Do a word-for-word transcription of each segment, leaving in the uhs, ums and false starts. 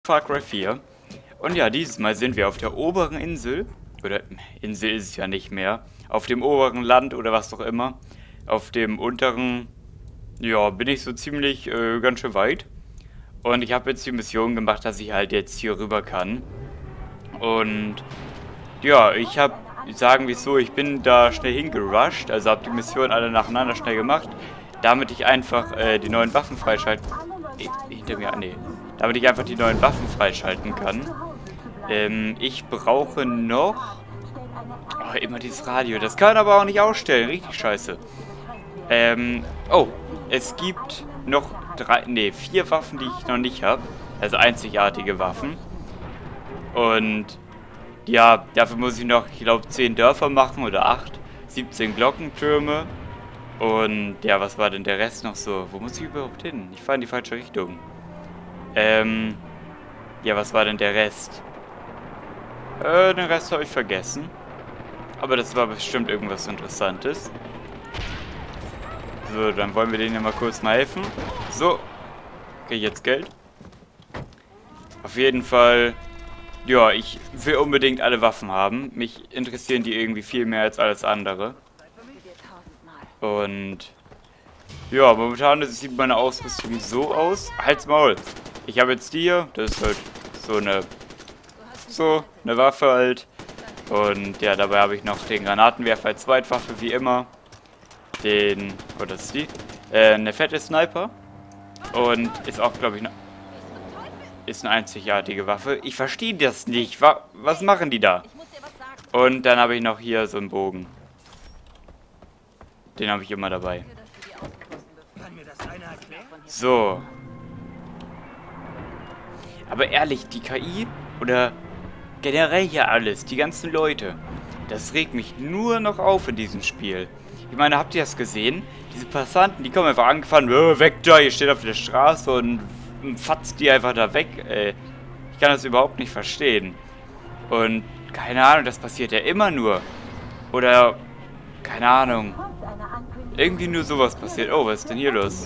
Far Cry vier. Und ja, dieses Mal sind wir auf der oberen Insel. Oder Insel ist es ja nicht mehr. Auf dem oberen Land oder was auch immer. Auf dem unteren, ja, bin ich so ziemlich äh, ganz schön weit. Und ich habe jetzt die Mission gemacht, dass ich halt jetzt hier rüber kann. Und ja, ich habe, sagen wir es so, ich bin da schnell hingerusht. Also habe die Mission alle nacheinander schnell gemacht. Damit ich einfach äh, die neuen Waffen freischalten... Eh, hinter mir, nee. Damit ich einfach die neuen Waffen freischalten kann. Ähm, ich brauche noch... Oh, immer dieses Radio. Das kann man aber auch nicht ausstellen. Richtig scheiße. Ähm, oh. Es gibt noch drei... Nee, vier Waffen, die ich noch nicht habe. Also einzigartige Waffen. Und... Ja, dafür muss ich noch, ich glaube, zehn Dörfer machen oder acht. siebzehn Glockentürme. Und ja, was war denn der Rest noch so? Wo muss ich überhaupt hin? Ich fahre in die falsche Richtung. Ähm, ja, was war denn der Rest? Äh, den Rest habe ich vergessen. Aber das war bestimmt irgendwas Interessantes. So, dann wollen wir denen ja mal kurz mal helfen. So. Kriege ich jetzt Geld? Auf jeden Fall, ja, ich will unbedingt alle Waffen haben. Mich interessieren die irgendwie viel mehr als alles andere. Und ja, momentan sieht meine Ausrüstung so aus. Halt's Maul. Ich habe jetzt die hier. Das ist halt so eine so eine Waffe halt. Und ja, dabei habe ich noch den Granatenwerfer als Zweitwaffe, wie immer. Den, oh, das ist die. Äh, eine fette Sniper. Und ist auch, glaube ich, eine, ist eine einzigartige Waffe. Ich verstehe das nicht. Wa was machen die da? Und dann habe ich noch hier so einen Bogen. Den habe ich immer dabei. So. Aber ehrlich, die K I oder generell hier alles, die ganzen Leute, das regt mich nur noch auf in diesem Spiel. Ich meine, habt ihr das gesehen? Diese Passanten, die kommen einfach angefahren, äh, weg da, ihr steht auf der Straße und fatzt die einfach da weg. Äh, ich kann das überhaupt nicht verstehen. Und keine Ahnung, das passiert ja immer nur. Oder, keine Ahnung. Irgendwie nur sowas passiert. Oh, was ist denn hier los?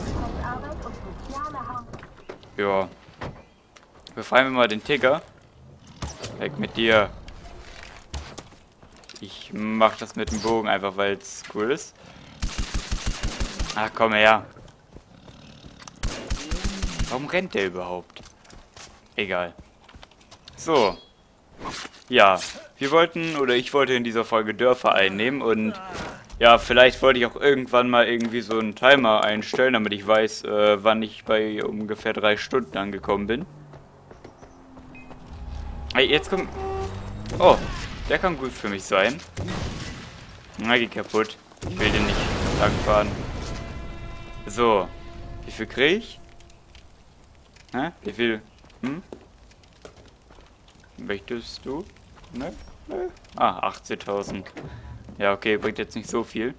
Ja. Befreien wir mal den Ticker. Weg mit dir. Ich mach das mit dem Bogen einfach, weil es cool ist. Ach, komm her. Warum rennt der überhaupt? Egal. So. Ja. Wir wollten, oder ich wollte in dieser Folge Dörfer einnehmen und ja, vielleicht wollte ich auch irgendwann mal irgendwie so einen Timer einstellen, damit ich weiß, äh, wann ich bei ungefähr drei Stunden angekommen bin. Hey, jetzt kommt... Oh, der kann gut für mich sein. Na, geht kaputt. Ich will den nicht langfahren. So. Wie viel krieg ich? Hä? Wie viel? Hm? Möchtest du? Ne? Ne? Ah, achtzehntausend. Ja, okay, bringt jetzt nicht so viel.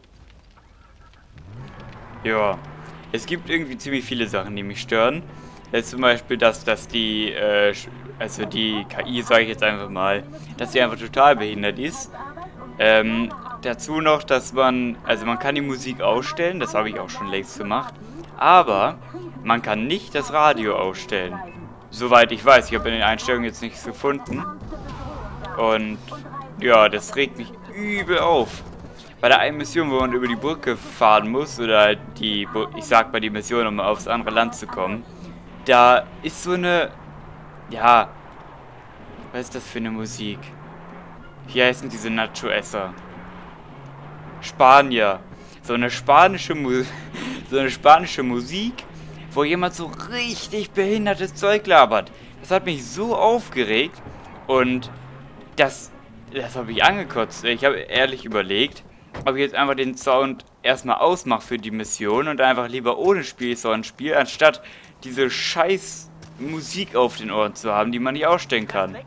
Ja. Es gibt irgendwie ziemlich viele Sachen, die mich stören. Jetzt zum Beispiel, dass, dass die, äh, also die K I, sage ich jetzt einfach mal, dass sie einfach total behindert ist. Ähm, dazu noch, dass man, also man kann die Musik ausstellen, das habe ich auch schon längst gemacht. Aber man kann nicht das Radio ausstellen. Soweit ich weiß, ich habe in den Einstellungen jetzt nichts gefunden. Und ja, das regt mich übel auf. Bei der einen Mission, wo man über die Brücke fahren muss, oder halt die, ich sag mal die Mission, um aufs andere Land zu kommen, da ist so eine, ja, was ist das für eine Musik? Wie heißen diese Nacho-Esser? Spanier. So eine spanische Mu so eine spanische Musik, wo jemand so richtig behindertes Zeug labert. Das hat mich so aufgeregt und das, das habe ich angekotzt. Ich habe ehrlich überlegt, ob ich jetzt einfach den Sound erstmal ausmache für die Mission und einfach lieber ohne Spielsound spiele, anstatt diese scheiß Musik auf den Ohren zu haben, die man nicht ausstellen kann.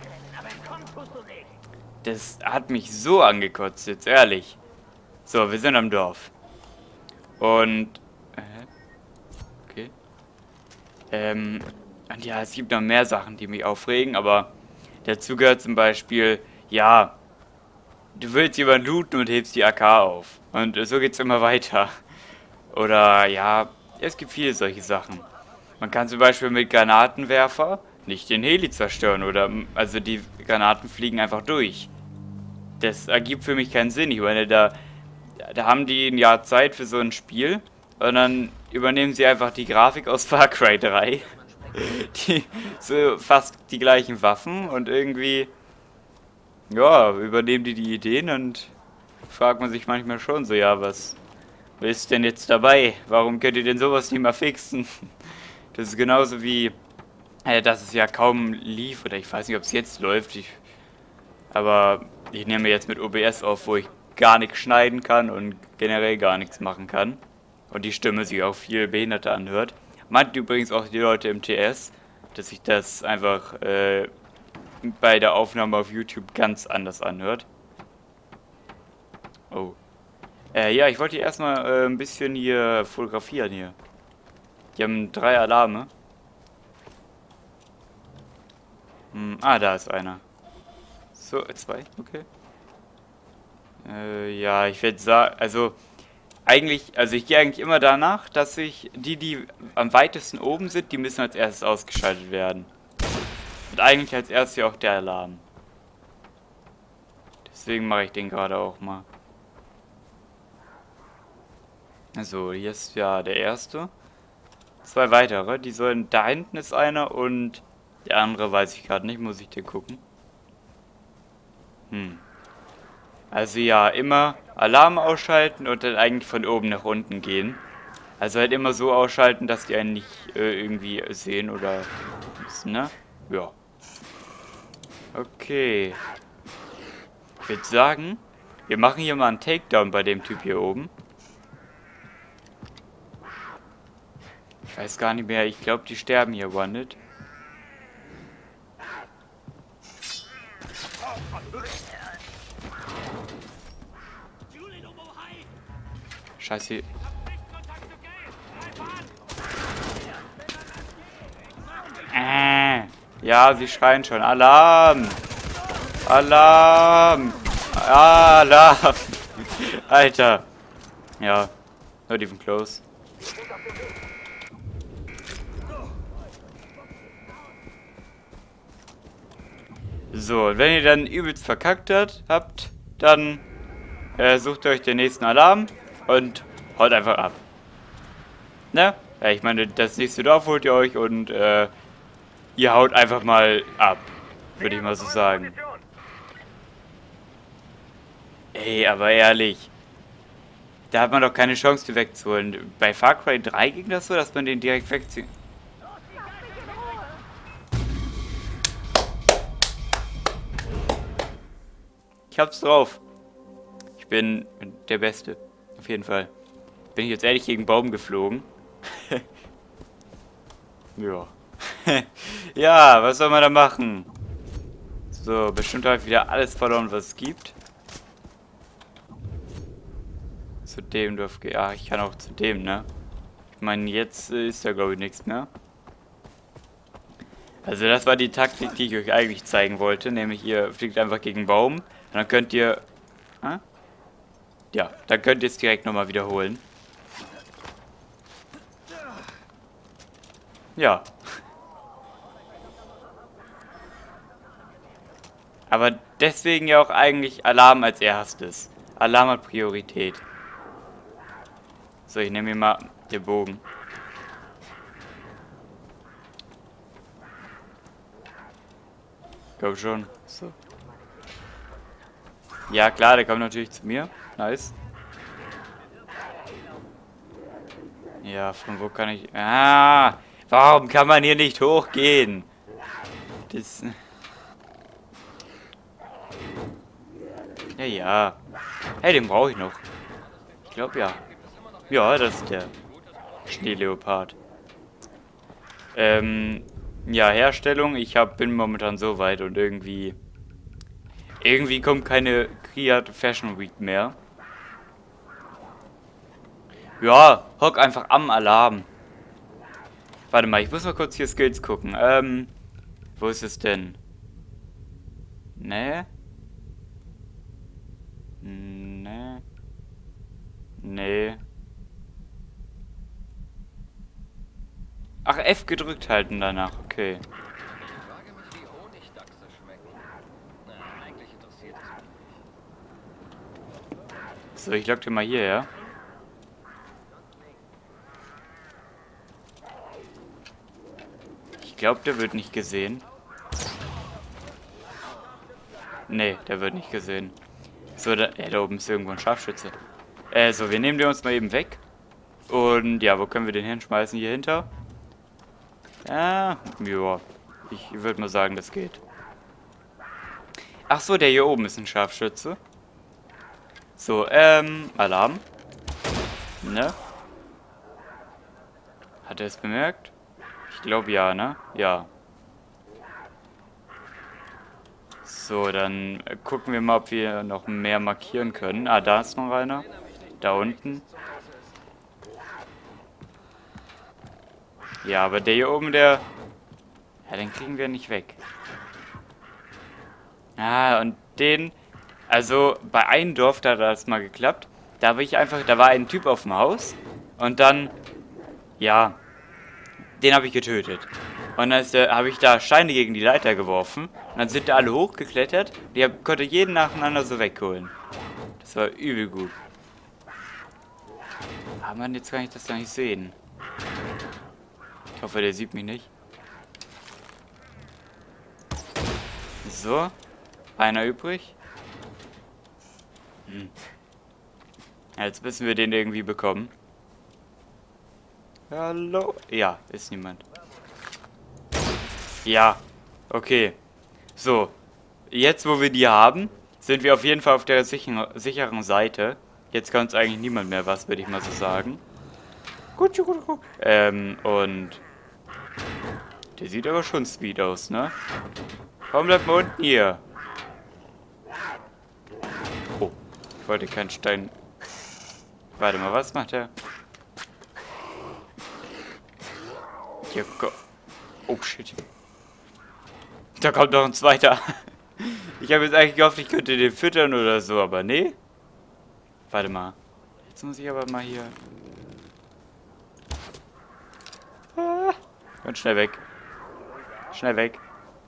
Das hat mich so angekotzt, jetzt ehrlich. So, wir sind am Dorf. Und... Äh, okay. Ähm, und ja, es gibt noch mehr Sachen, die mich aufregen, aber dazu gehört zum Beispiel, ja, du willst jemanden looten und hebst die A K auf. Und so geht's immer weiter. Oder, ja, es gibt viele solche Sachen. Man kann zum Beispiel mit Granatenwerfer nicht den Heli zerstören oder, also die Granaten fliegen einfach durch. Das ergibt für mich keinen Sinn. Ich meine, da, da haben die ein Jahr Zeit für so ein Spiel und dann übernehmen sie einfach die Grafik aus Far Cry drei. Die, so fast die gleichen Waffen und irgendwie, ja, übernehmen die die Ideen und fragt man sich manchmal schon so, ja, was, was ist denn jetzt dabei? Warum könnt ihr denn sowas nicht mal fixen? Das ist genauso wie, äh, dass es ja kaum lief, oder ich weiß nicht, ob es jetzt läuft, ich, aber ich nehme jetzt mit O B S auf, wo ich gar nichts schneiden kann und generell gar nichts machen kann. Und die Stimme sich auch viel behinderter anhört. Meint übrigens auch die Leute im T S, dass sich das einfach äh, bei der Aufnahme auf YouTube ganz anders anhört. Oh. Äh, ja, ich wollte hier erstmal äh, ein bisschen hier fotografieren hier. Die haben drei Alarme. Hm, ah, da ist einer. So, äh, zwei, okay. Äh, ja, ich werde sagen, also eigentlich, also ich gehe eigentlich immer danach, dass ich die, die am weitesten oben sind, die müssen als erstes ausgeschaltet werden. Und eigentlich als erstes ja auch der Alarm. Deswegen mache ich den gerade auch mal. Also, hier ist ja der erste. Zwei weitere, die sollen, da hinten ist einer und der andere weiß ich gerade nicht, muss ich dir gucken. Hm. Also ja, immer Alarm ausschalten und dann eigentlich von oben nach unten gehen. Also halt immer so ausschalten, dass die einen nicht äh, irgendwie sehen oder... Ne? Ja. Okay. Ich würde sagen, wir machen hier mal einen Takedown bei dem Typ hier oben. Ich weiß gar nicht mehr, ich glaube, die sterben hier, Wanted. Scheiße. Äh, ja, sie schreien schon. Alarm! Alarm! Alarm! Alter. Ja, not even close. So, und wenn ihr dann übelst verkackt habt, dann äh, sucht euch den nächsten Alarm und haut einfach ab. Ne? Ja, ich meine, das nächste Dorf holt ihr euch und äh, ihr haut einfach mal ab. Würde ich mal so sagen. Ey, aber ehrlich. Da hat man doch keine Chance, die wegzuholen. Bei Far Cry drei ging das so, dass man den direkt wegzieht. Ich hab's drauf. Ich bin der Beste. Auf jeden Fall. Bin ich jetzt ehrlich gegen einen Baum geflogen? Ja. Ja, was soll man da machen? So, bestimmt habe ich wieder alles verloren, was es gibt. Zu dem Dorf gehen. Ah, ich kann auch zu dem, ne? Ich meine, jetzt äh, ist da, glaube ich, nichts mehr. Also das war die Taktik, die ich euch eigentlich zeigen wollte. Nämlich, ihr fliegt einfach gegen einen Baum. Und dann könnt ihr... Hä? Ja, dann könnt ihr es direkt nochmal wiederholen. Ja. Aber deswegen ja auch eigentlich Alarm als erstes. Alarm hat Priorität. So, ich nehme mir mal den Bogen. Glaub schon. So. Ja klar, der kommt natürlich zu mir. Nice. Ja, von wo kann ich... Ah! Warum kann man hier nicht hochgehen? Das... Ja, ja. Hey, den brauche ich noch. Ich glaube ja. Ja, das ist der Schneeleopard. Ähm, ja, Herstellung. Ich hab, bin momentan so weit und irgendwie... Irgendwie kommt keine Create Fashion Week mehr. Ja, hock einfach am Alarm. Warte mal, ich muss mal kurz hier Skills gucken. Ähm, wo ist es denn? Ne? Ne? Nee. Ach, F gedrückt halten danach, okay. So, ich lock den mal hierher. Ich glaube, der wird nicht gesehen. Nee, der wird nicht gesehen. So, da, ja, da oben ist irgendwo ein Scharfschütze. Äh, so, wir nehmen den uns mal eben weg. Und ja, wo können wir den hinschmeißen? Hier hinter? Ja, ja. Ich würde mal sagen, das geht. Ach so, der hier oben ist ein Scharfschütze. So, ähm, Alarm. Ne? Hat er es bemerkt? Ich glaube ja, ne? Ja. So, dann gucken wir mal, ob wir noch mehr markieren können. Ah, da ist noch einer. Da unten. Ja, aber der hier oben, der... Ja, den kriegen wir nicht weg. Ah, und den... Also, bei einem Dorf, da hat das mal geklappt. Da habe ich einfach... Da war ein Typ auf dem Haus. Und dann... Ja... Den habe ich getötet. Und dann habe ich da Steine gegen die Leiter geworfen. Und dann sind da alle hochgeklettert. Die hab, konnte jeden nacheinander so wegholen. Das war übel gut. Aber man, jetzt kann ich das gar nicht sehen. Ich hoffe, der sieht mich nicht. So. Einer übrig. Hm. Jetzt müssen wir den irgendwie bekommen. Hallo? Ja, ist niemand. Ja, okay. So, jetzt wo wir die haben, sind wir auf jeden Fall auf der sicheren, sicheren Seite. Jetzt kann uns eigentlich niemand mehr was, würde ich mal so sagen. Gut, gut, gut. Ähm, und... Der sieht aber schon sweet aus, ne? Komm, bleib mal unten hier. Oh, ich wollte keinen Stein... Warte mal, was macht er? Hier, go. Oh, shit. Da kommt noch ein zweiter. Ich habe jetzt eigentlich gehofft, ich könnte den füttern oder so, aber nee. Warte mal. Jetzt muss ich aber mal hier... Ah. Und schnell weg. Schnell weg.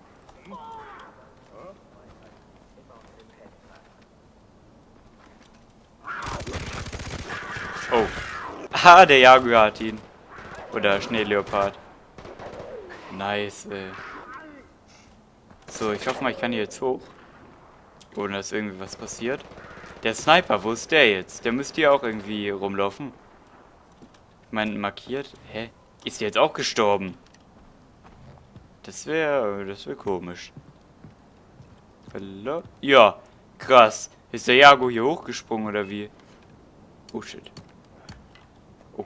Oh. Ah, der Jaguar hat ihn. Oder Schneeleopard. Nice, ey. So, ich hoffe mal, ich kann hier jetzt hoch. Ohne dass irgendwie was passiert. Der Sniper, wo ist der jetzt? Der müsste hier auch irgendwie rumlaufen. Ich meine, markiert. Hä? Ist der jetzt auch gestorben? Das wäre... Das wäre komisch. Hallo? Ja, krass. Ist der Jago hier hochgesprungen oder wie? Oh, shit. Oh.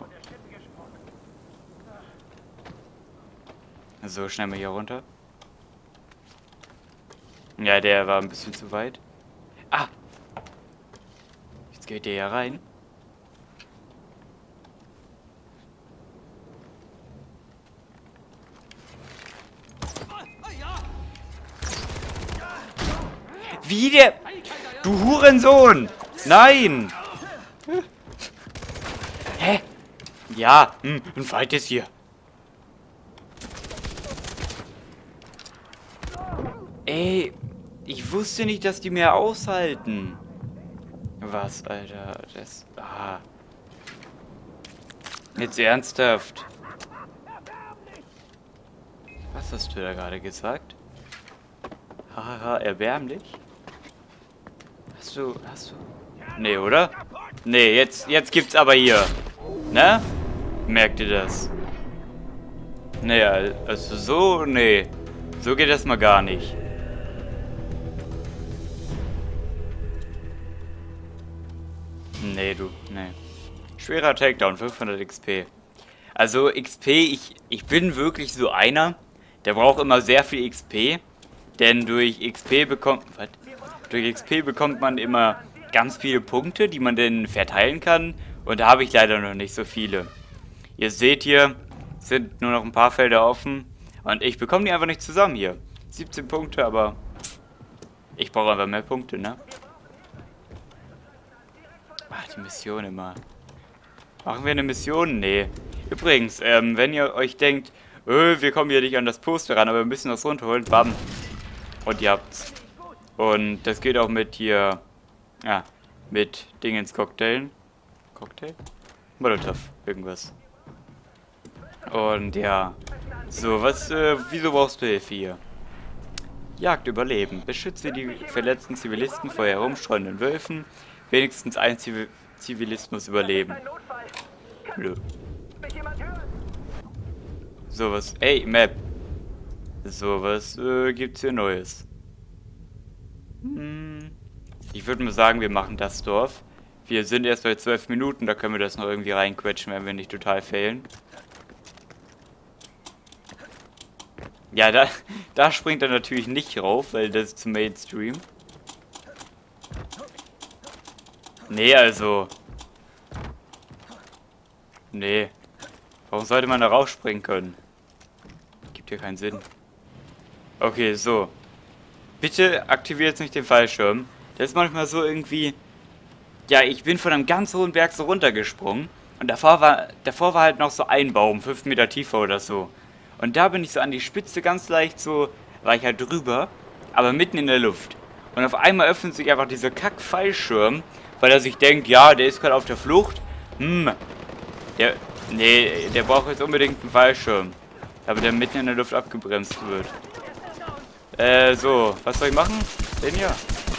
So, schnell mal hier runter. Ja, der war ein bisschen zu weit. Ah! Jetzt geht der ja rein. Wie der... Du Hurensohn! Nein! Hä? Ja, hm, ein Fight ist hier. Ey, ich wusste nicht, dass die mehr aushalten. Was, Alter? Das... Ah. Jetzt ernsthaft. Was hast du da gerade gesagt? Hahaha, erbärmlich? Hast du... Hast du... Nee, oder? Nee, jetzt, jetzt gibt's aber hier. Ne? Merkt ihr das? Nee, also so... Nee. So geht das mal gar nicht. Nee, du, nee. Schwerer Takedown, fünfhundert X P. Also X P, ich, ich bin wirklich so einer, der braucht immer sehr viel X P. Denn durch X P bekommt... Was? Durch X P bekommt man immer ganz viele Punkte, die man dann verteilen kann. Und da habe ich leider noch nicht so viele. Ihr seht hier, sind nur noch ein paar Felder offen. Und ich bekomme die einfach nicht zusammen hier. siebzehn Punkte, aber ich brauche einfach mehr Punkte, ne? Ach, die Mission immer. Machen wir eine Mission? Nee. Übrigens, ähm, wenn ihr euch denkt, öh, wir kommen hier nicht an das Poster ran, aber wir müssen das runterholen, bam. Und ihr habt's. Und das geht auch mit hier, ja, Mit Dingens Cocktailen. Cocktail? Molotov, irgendwas. Und ja. So, was, äh, wieso brauchst du Hilfe hier? Jagd überleben. Beschütze die verletzten Zivilisten vor herumstreuenden Wölfen. Wenigstens ein Zivil Zivilist muss überleben. Blö. So, was, ey, Map. So, was, äh, gibt's hier Neues? Hm. Ich würde mal sagen, wir machen das Dorf. Wir sind erst bei zwölf Minuten, da können wir das noch irgendwie reinquetschen, wenn wir nicht total fehlen. Ja, da, da springt er natürlich nicht rauf, weil das ist zum Mainstream. Nee, also. Nee. Warum sollte man da rausspringen können? Gibt hier keinen Sinn. Okay, so. Bitte aktiviert jetzt nicht den Fallschirm. Das ist manchmal so irgendwie... Ja, ich bin von einem ganz hohen Berg so runtergesprungen. Und davor war, davor war halt noch so ein Baum, fünf Meter tiefer oder so. Und da bin ich so an die Spitze ganz leicht so... War ich halt drüber, aber mitten in der Luft. Und auf einmal öffnet sich einfach dieser Kack-Fallschirm, weil er sich denkt, ja, der ist gerade auf der Flucht. Hm, der... Nee, der braucht jetzt unbedingt einen Fallschirm. Aber der mitten in der Luft abgebremst wird. Äh, so. Was soll ich machen? Den hier.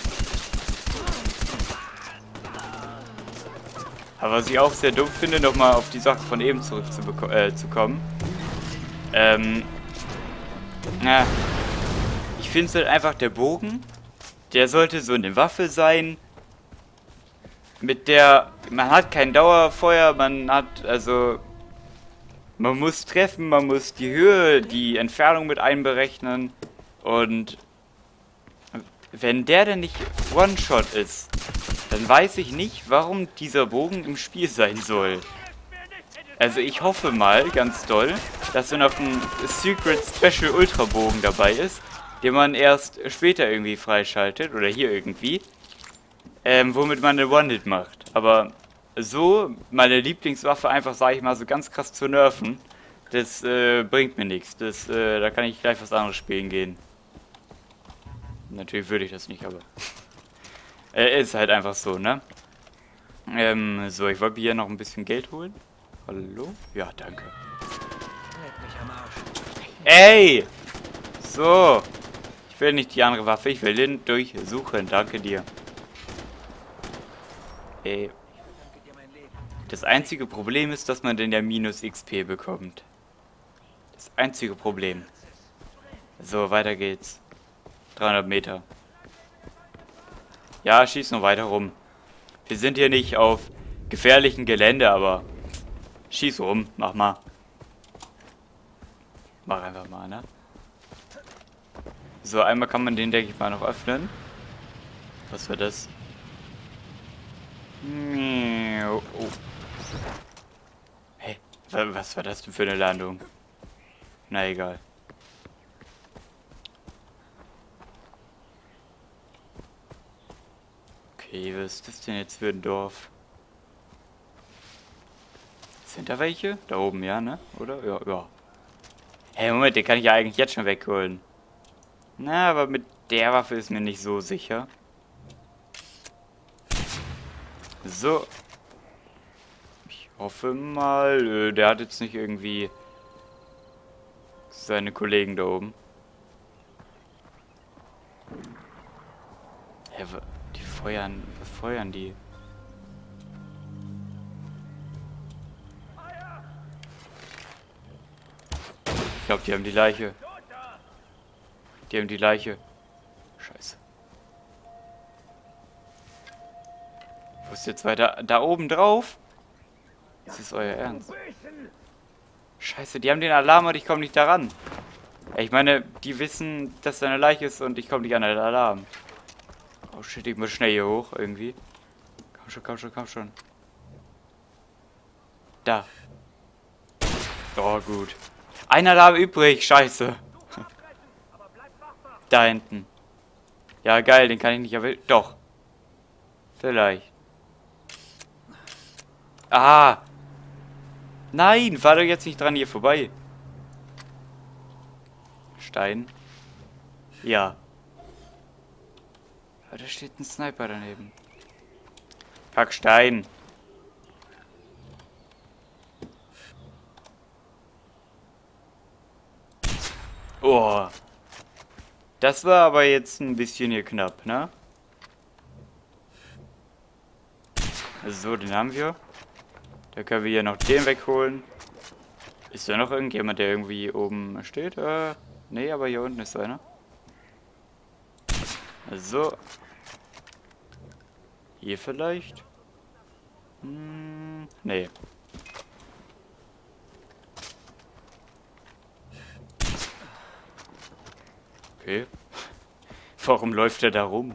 Aber was ich auch sehr dumm finde, nochmal auf die Sache von eben zurückzukommen. Äh, zu kommen. Ähm. Na. Ich finde es halt einfach, der Bogen, der sollte so eine Waffe sein, mit der, man hat kein Dauerfeuer, man hat, also, man muss treffen, man muss die Höhe, die Entfernung mit einberechnen und wenn der denn nicht One-Shot ist, dann weiß ich nicht, warum dieser Bogen im Spiel sein soll. Also ich hoffe mal, ganz doll, dass da noch ein Secret Special Ultra Bogen dabei ist, den man erst später irgendwie freischaltet, oder hier irgendwie. Ähm, womit man eine One-Hit macht. Aber so, meine Lieblingswaffe einfach, sage ich mal, so ganz krass zu nerven, das äh, bringt mir nichts. Das, äh, da kann ich gleich was anderes spielen gehen. Natürlich würde ich das nicht, aber... äh, ist halt einfach so, ne? Ähm, so, ich wollte hier noch ein bisschen Geld holen. Hallo? Ja, danke. Ey! So! Ich will nicht die andere Waffe, ich will den durchsuchen. Danke dir. Ey. Das einzige Problem ist, dass man denn ja minus X P bekommt. Das einzige Problem. So, weiter geht's. dreihundert Meter. Ja, schieß noch weiter rum. Wir sind hier nicht auf gefährlichem Gelände, aber schieß rum, mach mal. Mach einfach mal, ne? So, einmal kann man den, denke ich mal, noch öffnen. Was war das? Oh. Hey, was war das denn für eine Landung? Na egal. Okay, was ist das denn jetzt für ein Dorf? Sind da welche? Da oben, ja, ne? Oder? Ja, ja. Hey, Moment, den kann ich ja eigentlich jetzt schon wegholen. Na, aber mit der Waffe ist mir nicht so sicher. So. Ich hoffe mal, äh, der hat jetzt nicht irgendwie seine Kollegen da oben. Hä, die feuern, was feuern die? Ich glaube, die haben die Leiche. Die haben die Leiche. Scheiße. Wo ist jetzt weiter? Da oben drauf? Ist das euer Ernst? Scheiße, die haben den Alarm und ich komme nicht daran. Ich meine, die wissen, dass da eine Leiche ist und ich komme nicht an den Alarm. Oh shit, ich muss schnell hier hoch irgendwie. Komm schon, komm schon, komm schon. Da. Oh, gut. Ein Alarm übrig, scheiße. Da hinten. Ja, geil, den kann ich nicht erwischen. Doch. Vielleicht. Ah. Nein, fahr doch jetzt nicht dran hier vorbei. Stein. Ja. Aber da steht ein Sniper daneben. Pack Stein. Oh. Das war aber jetzt ein bisschen hier knapp, ne? So, den haben wir. Da können wir hier noch den wegholen. Ist da noch irgendjemand, der irgendwie oben steht? Äh, nee, aber hier unten ist einer. So. Hier vielleicht? Hm, nee. Okay. Warum läuft er da rum?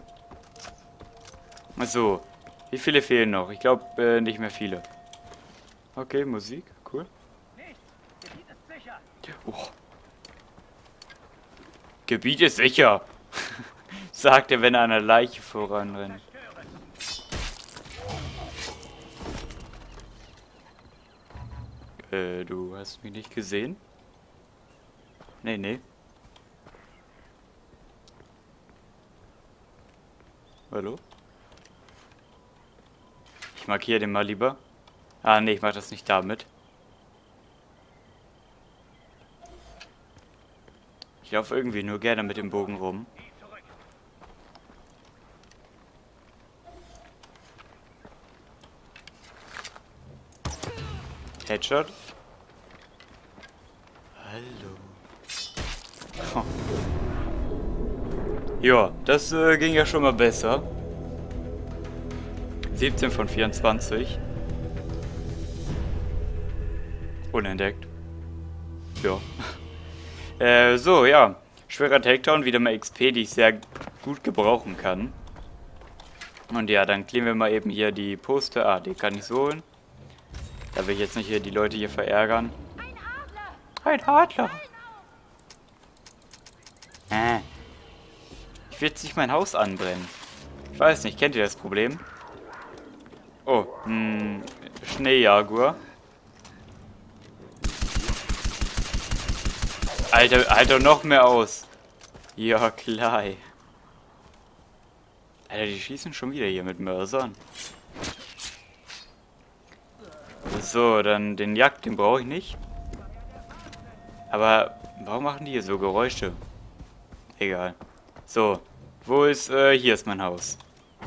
So. Wie viele fehlen noch? Ich glaube, äh, nicht mehr viele. Okay, Musik. Cool. Oh. Gebiet ist sicher. Sagt er, wenn er einer Leiche voranrennt. Äh, du hast mich nicht gesehen? Nee, nee. Hallo? Ich markiere den mal lieber. Ah, nee, ich mach das nicht damit. Ich laufe irgendwie nur gerne mit dem Bogen rum. Headshot. Hallo. Oh. Ja, das äh, ging ja schon mal besser. siebzehn von vierundzwanzig. Unentdeckt. Ja. äh, so, ja. Schwerer Takedown, wieder mal X P, die ich sehr gut gebrauchen kann. Und ja, dann kleben wir mal eben hier die Poster. Ah, die kann ich so holen. Da will ich jetzt nicht hier die Leute hier verärgern. Ein Adler! Äh. Ich will jetzt nicht mein Haus anbrennen. Ich weiß nicht, kennt ihr das Problem? Oh, hm, Schneejaguar. Alter, Alter, noch mehr aus. Ja, klar. Alter, die schießen schon wieder hier mit Mörsern. So, dann den Jagd, den brauche ich nicht. Aber warum machen die hier so Geräusche? Egal. So, wo ist, äh, hier ist mein Haus.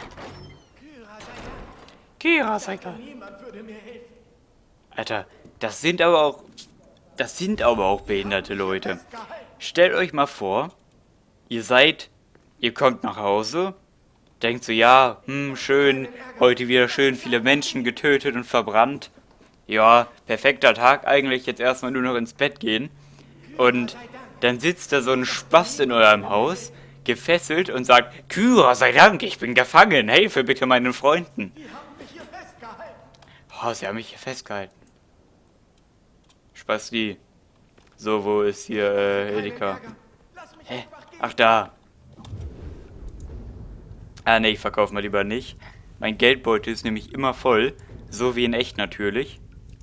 Kira, sei da. Alter, das sind aber auch, das sind aber auch behinderte Leute. Stellt euch mal vor, ihr seid, ihr kommt nach Hause, denkt so, ja, hm, schön, heute wieder schön viele Menschen getötet und verbrannt. Ja, perfekter Tag eigentlich, jetzt erstmal nur noch ins Bett gehen. Und dann sitzt da so ein Spast in eurem Haus, gefesselt und sagt, Kyra, sei Dank, ich bin gefangen, helfe bitte meinen Freunden. Oh, sie haben mich hier festgehalten. Spasti. So, wo ist hier äh, Edeka? Hä? Ach, da. Ah, ne, ich verkaufe mal lieber nicht. Mein Geldbeutel ist nämlich immer voll. So wie in echt natürlich.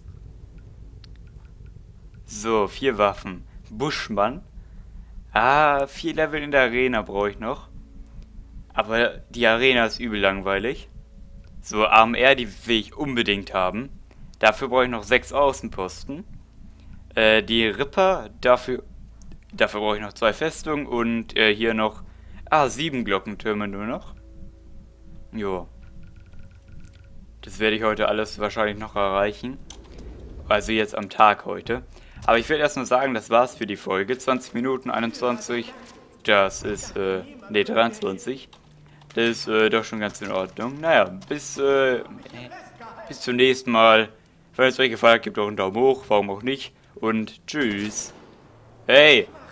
So, vier Waffen. Buschmann. Ah, vier Level in der Arena brauche ich noch. Aber die Arena ist übel langweilig. So, A M R, die will ich unbedingt haben. Dafür brauche ich noch sechs Außenposten. Äh, die Ripper, dafür, dafür brauche ich noch zwei Festungen. Und äh, hier noch, ah, sieben Glockentürme nur noch. Jo. Das werde ich heute alles wahrscheinlich noch erreichen. Also jetzt am Tag heute. Aber ich will erst nur sagen, das war's für die Folge. zwanzig Minuten, einundzwanzig. Das ist, äh, ne, dreiundzwanzig. Das ist äh, doch schon ganz in Ordnung. Naja, bis, äh, bis zum nächsten Mal. Wenn es euch gefallen hat, gebt doch einen Daumen hoch, warum auch nicht. Und tschüss. Hey!